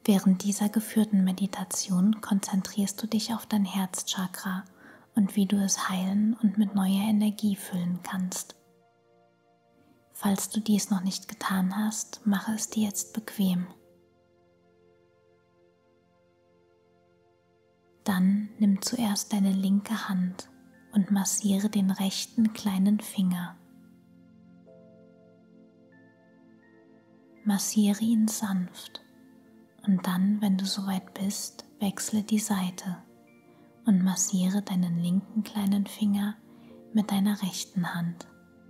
Während dieser geführten Meditation konzentrierst du dich auf dein Herzchakra und wie du es heilen und mit neuer Energie füllen kannst. Falls du dies noch nicht getan hast, mache es dir jetzt bequem. Dann nimm zuerst deine linke Hand und massiere den rechten kleinen Finger. Massiere ihn sanft und dann, wenn du soweit bist, wechsle die Seite und massiere deinen linken kleinen Finger mit deiner rechten Hand.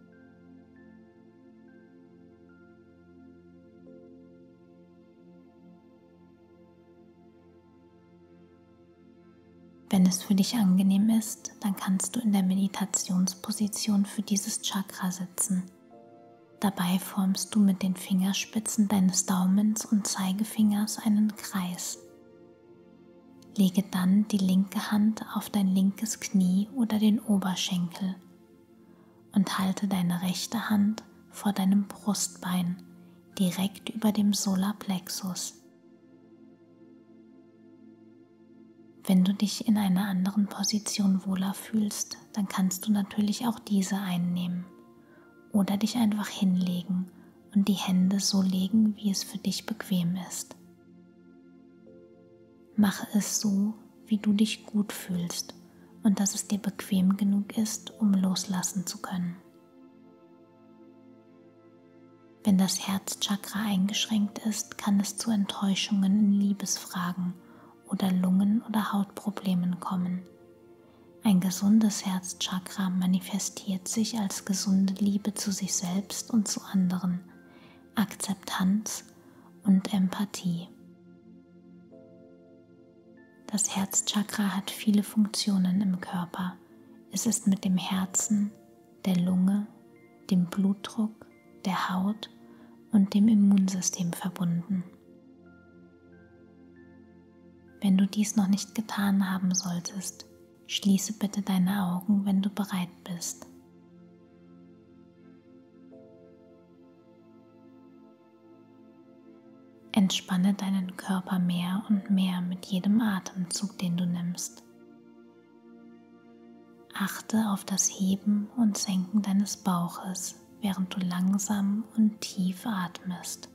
Wenn es für dich angenehm ist, dann kannst du in der Meditationsposition für dieses Chakra sitzen. Dabei formst du mit den Fingerspitzen deines Daumens und Zeigefingers einen Kreis. Lege dann die linke Hand auf dein linkes Knie oder den Oberschenkel und halte deine rechte Hand vor deinem Brustbein, direkt über dem Solarplexus. Wenn du dich in einer anderen Position wohler fühlst, dann kannst du natürlich auch diese einnehmen oder dich einfach hinlegen und die Hände so legen, wie es für dich bequem ist. Mache es so, wie du dich gut fühlst und dass es dir bequem genug ist, um loslassen zu können. Wenn das Herzchakra eingeschränkt ist, kann es zu Enttäuschungen in Liebesfragen oder Lungen- oder Hautproblemen kommen. Ein gesundes Herzchakra manifestiert sich als gesunde Liebe zu sich selbst und zu anderen, Akzeptanz und Empathie. Das Herzchakra hat viele Funktionen im Körper. Es ist mit dem Herzen, der Lunge, dem Blutdruck, der Haut und dem Immunsystem verbunden. Wenn du dies noch nicht getan haben solltest, schließe bitte deine Augen, wenn du bereit bist. Entspanne deinen Körper mehr und mehr mit jedem Atemzug, den du nimmst. Achte auf das Heben und Senken deines Bauches, während du langsam und tief atmest.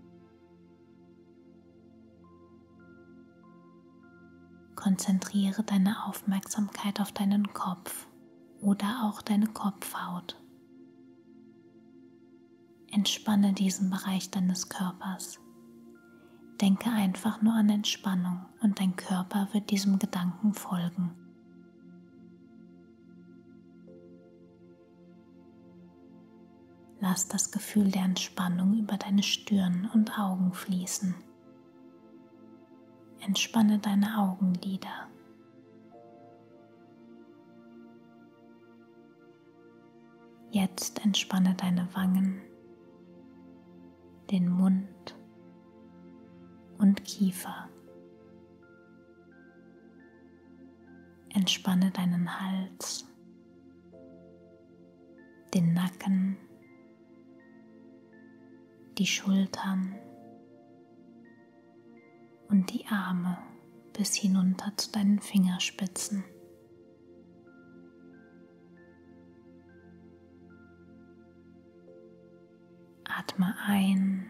Konzentriere deine Aufmerksamkeit auf deinen Kopf oder auch deine Kopfhaut. Entspanne diesen Bereich deines Körpers. Denke einfach nur an Entspannung und dein Körper wird diesem Gedanken folgen. Lass das Gefühl der Entspannung über deine Stirn und Augen fließen. Entspanne deine Augenlider. Jetzt entspanne deine Wangen, den Mund und Kiefer. Entspanne deinen Hals, den Nacken, die Schultern und die Arme bis hinunter zu deinen Fingerspitzen. Atme ein,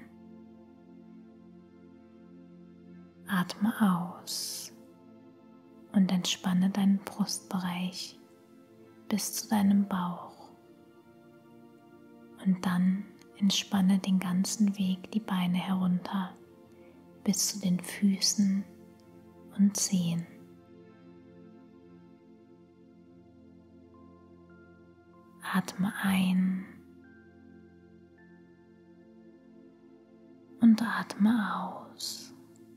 atme aus und entspanne deinen Brustbereich bis zu deinem Bauch. Und dann entspanne den ganzen Weg die Beine herunter bis zu den Füßen und Zehen. Atme ein und atme aus.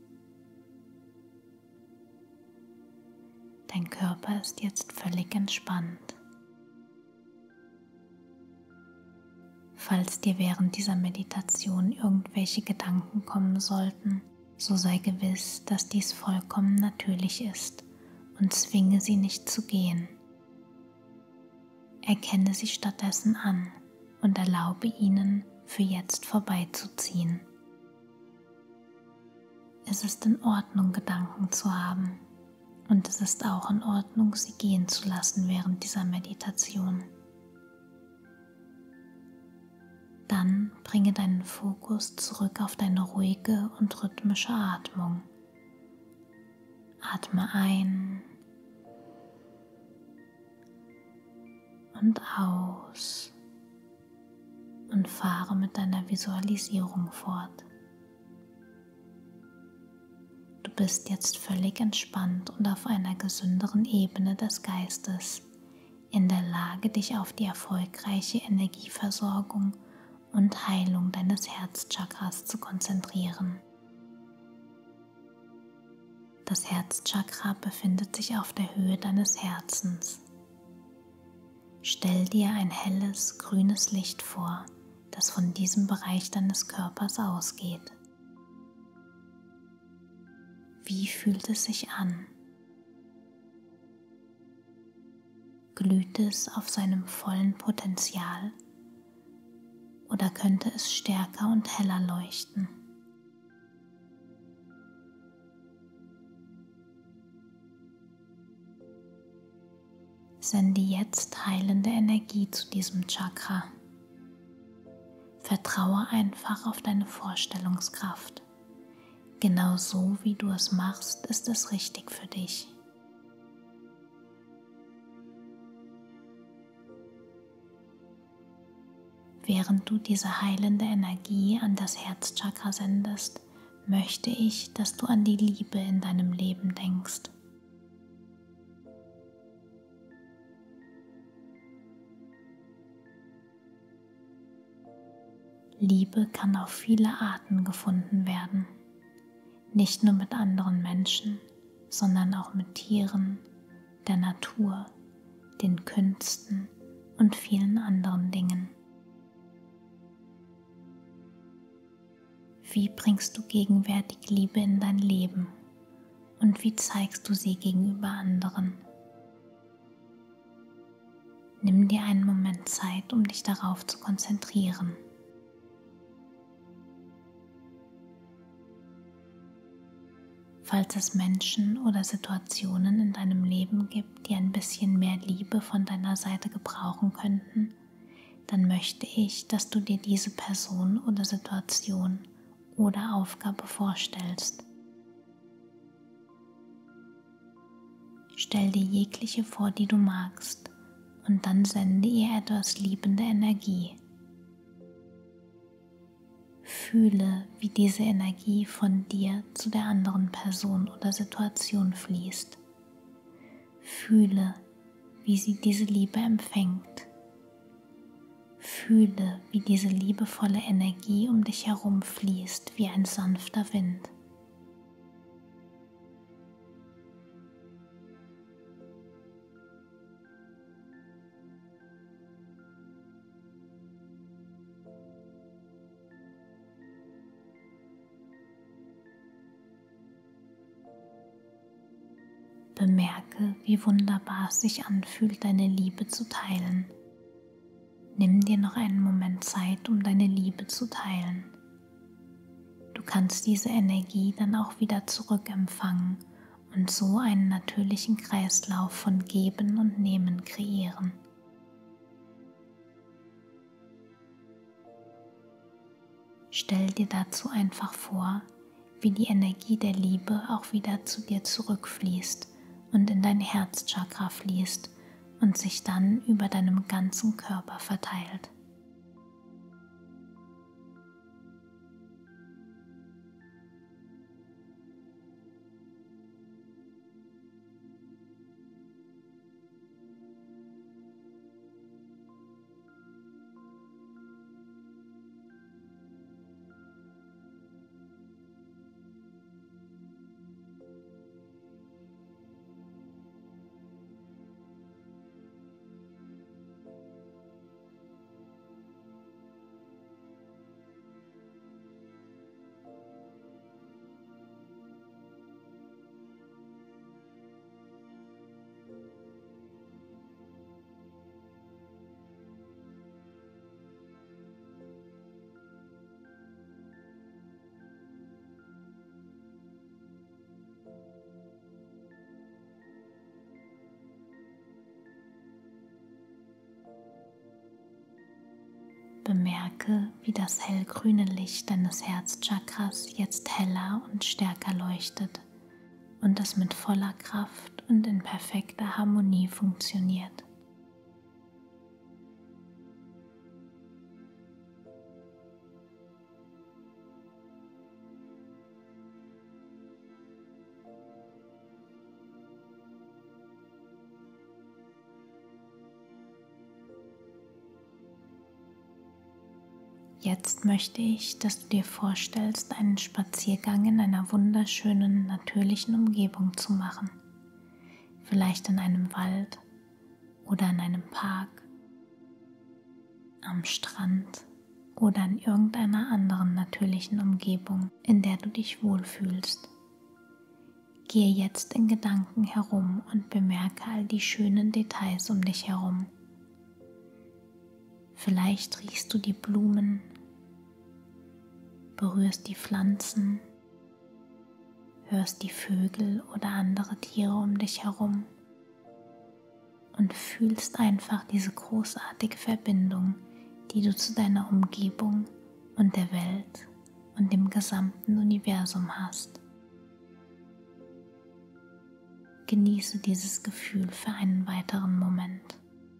Dein Körper ist jetzt völlig entspannt. Falls dir während dieser Meditation irgendwelche Gedanken kommen sollten, so sei gewiss, dass dies vollkommen natürlich ist und zwinge sie nicht zu gehen. Erkenne sie stattdessen an und erlaube ihnen, für jetzt vorbeizuziehen. Es ist in Ordnung, Gedanken zu haben, und es ist auch in Ordnung, sie gehen zu lassen während dieser Meditation. Dann bringe deinen Fokus zurück auf deine ruhige und rhythmische Atmung. Atme ein und aus und fahre mit deiner Visualisierung fort. Du bist jetzt völlig entspannt und auf einer gesünderen Ebene des Geistes, in der Lage, dich auf die erfolgreiche Energieversorgung und Heilung deines Herzchakras zu konzentrieren. Das Herzchakra befindet sich auf der Höhe deines Herzens. Stell dir ein helles, grünes Licht vor, das von diesem Bereich deines Körpers ausgeht. Wie fühlt es sich an? Glüht es auf seinem vollen Potenzial oder könnte es stärker und heller leuchten? Sende jetzt heilende Energie zu diesem Chakra. Vertraue einfach auf deine Vorstellungskraft. Genau so, wie du es machst, ist es richtig für dich. Während du diese heilende Energie an das Herzchakra sendest, möchte ich, dass du an die Liebe in deinem Leben denkst. Liebe kann auf viele Arten gefunden werden. Nicht nur mit anderen Menschen, sondern auch mit Tieren, der Natur, den Künsten und vielen anderen Dingen. Wie bringst du gegenwärtig Liebe in dein Leben und wie zeigst du sie gegenüber anderen? Nimm dir einen Moment Zeit, um dich darauf zu konzentrieren. Falls es Menschen oder Situationen in deinem Leben gibt, die ein bisschen mehr Liebe von deiner Seite gebrauchen könnten, dann möchte ich, dass du dir diese Person oder Situation oder Aufgabe vorstellst. Stell dir jegliche vor, die du magst, und dann sende ihr etwas liebende Energie. Fühle, wie diese Energie von dir zu der anderen Person oder Situation fließt. Fühle, wie sie diese Liebe empfängt. Fühle, wie diese liebevolle Energie um dich herum fließt wie ein sanfter Wind. Bemerke, wie wunderbar es sich anfühlt, deine Liebe zu teilen. Nimm dir noch einen Moment Zeit, um deine Liebe zu teilen. Du kannst diese Energie dann auch wieder zurückempfangen und so einen natürlichen Kreislauf von Geben und Nehmen kreieren. Stell dir dazu einfach vor, wie die Energie der Liebe auch wieder zu dir zurückfließt und in dein Herzchakra fließt und sich dann über deinem ganzen Körper verteilt. Bemerke, wie das hellgrüne Licht deines Herzchakras jetzt heller und stärker leuchtet und es mit voller Kraft und in perfekter Harmonie funktioniert. Jetzt möchte ich, dass du dir vorstellst, einen Spaziergang in einer wunderschönen, natürlichen Umgebung zu machen. Vielleicht in einem Wald oder in einem Park, am Strand oder in irgendeiner anderen natürlichen Umgebung, in der du dich wohlfühlst. Gehe jetzt in Gedanken herum und bemerke all die schönen Details um dich herum. Vielleicht riechst du die Blumen, berührst die Pflanzen, hörst die Vögel oder andere Tiere um dich herum und fühlst einfach diese großartige Verbindung, die du zu deiner Umgebung und der Welt und dem gesamten Universum hast. Genieße dieses Gefühl für einen weiteren Moment.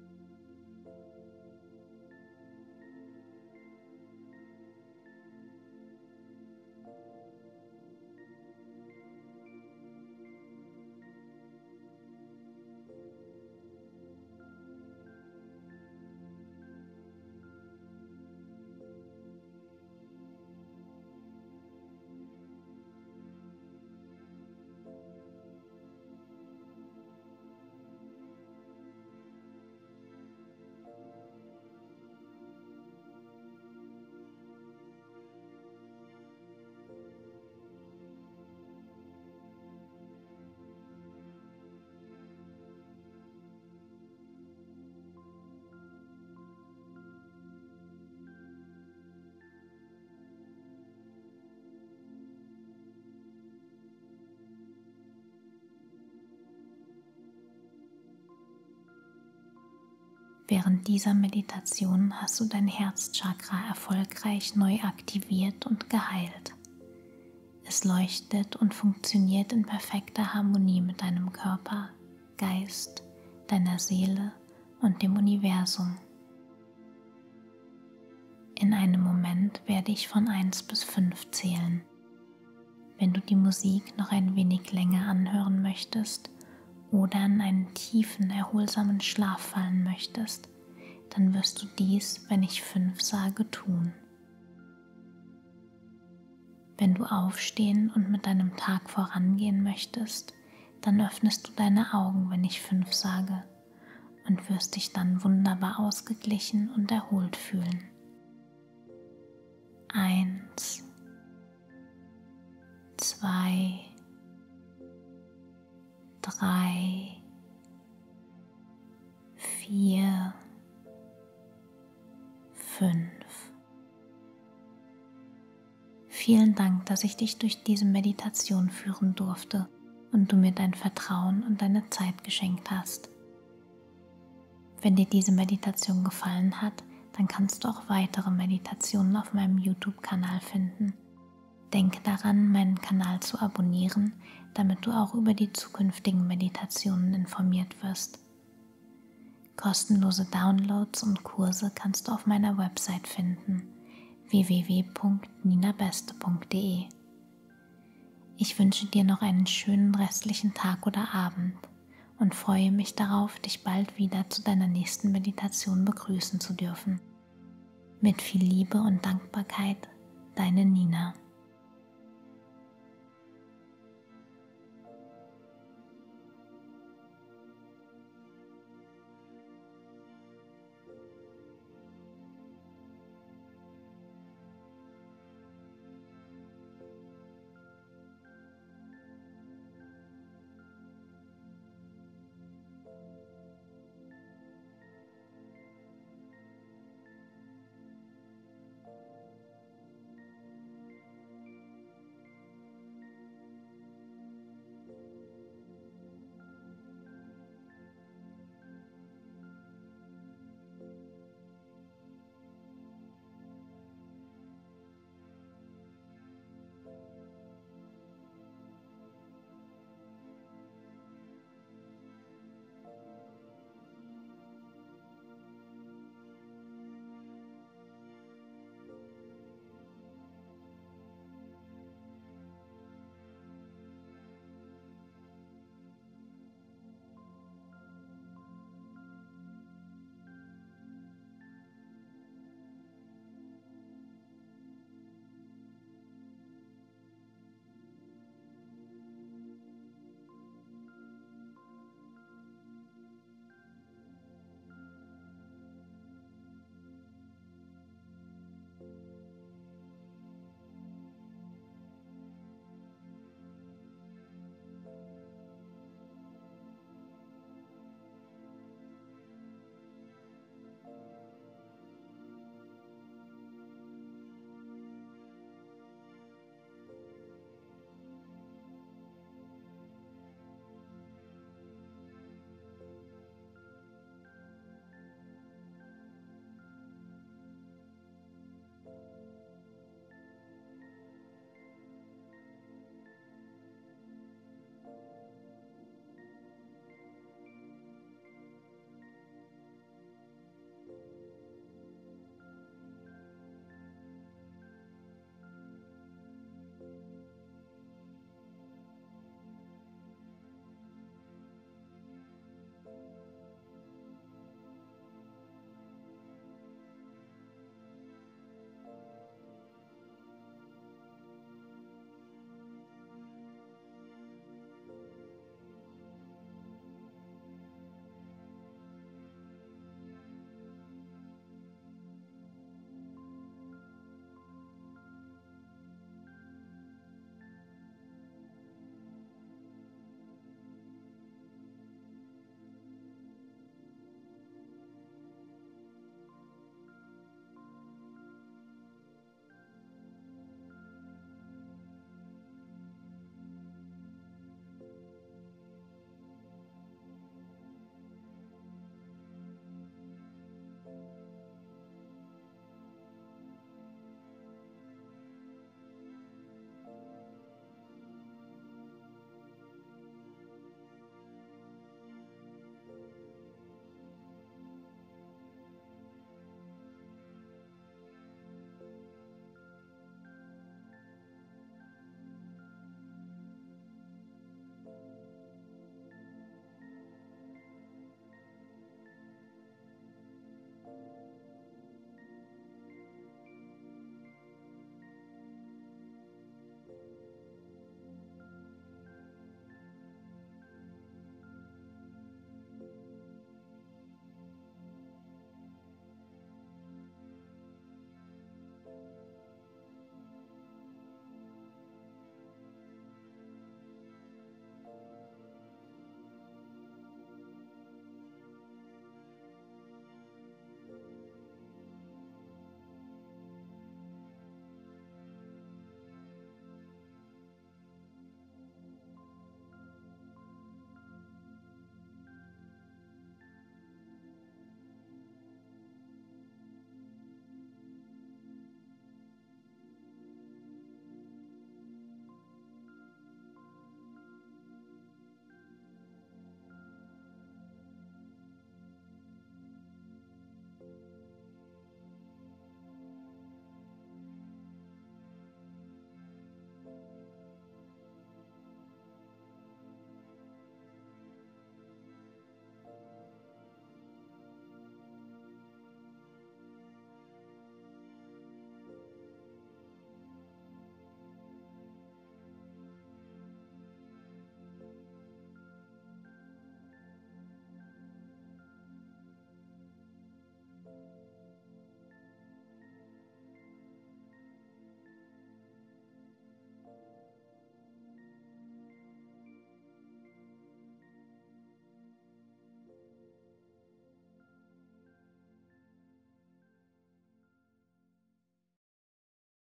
Während dieser Meditation hast du dein Herzchakra erfolgreich neu aktiviert und geheilt. Es leuchtet und funktioniert in perfekter Harmonie mit deinem Körper, Geist, deiner Seele und dem Universum. In einem Moment werde ich von 1 bis 5 zählen. Wenn du die Musik noch ein wenig länger anhören möchtest oder in einen tiefen, erholsamen Schlaf fallen möchtest, dann wirst du dies, wenn ich 5 sage, tun. Wenn du aufstehen und mit deinem Tag vorangehen möchtest, dann öffnest du deine Augen, wenn ich 5 sage, und wirst dich dann wunderbar ausgeglichen und erholt fühlen. 1, 2, 3, 4, 5. Vielen Dank, dass ich dich durch diese Meditation führen durfte und du mir dein Vertrauen und deine Zeit geschenkt hast. Wenn dir diese Meditation gefallen hat, dann kannst du auch weitere Meditationen auf meinem YouTube-Kanal finden. Denke daran, meinen Kanal zu abonnieren, damit du auch über die zukünftigen Meditationen informiert wirst. Kostenlose Downloads und Kurse kannst du auf meiner Website finden, www.ninabeste.de. Ich wünsche dir noch einen schönen restlichen Tag oder Abend und freue mich darauf, dich bald wieder zu deiner nächsten Meditation begrüßen zu dürfen. Mit viel Liebe und Dankbarkeit, deine Nina.